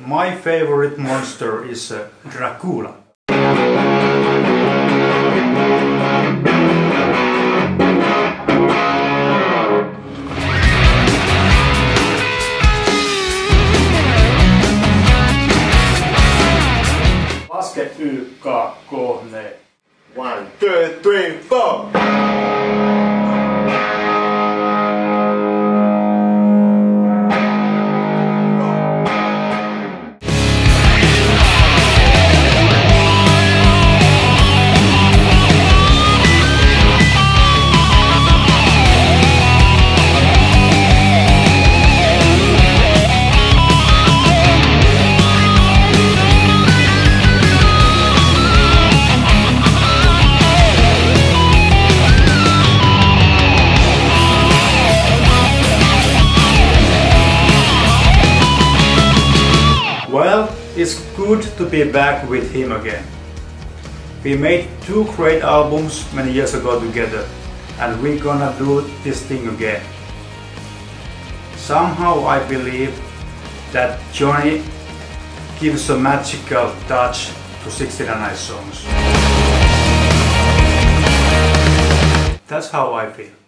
My favorite monster is Dracula. Laske YKK. 1, 2, 3, 4. Well, it's good to be back with him again. We made 2 great albums many years ago together, and we're gonna do this thing again. Somehow I believe that Johnny gives a magical touch to 69 songs. That's how I feel.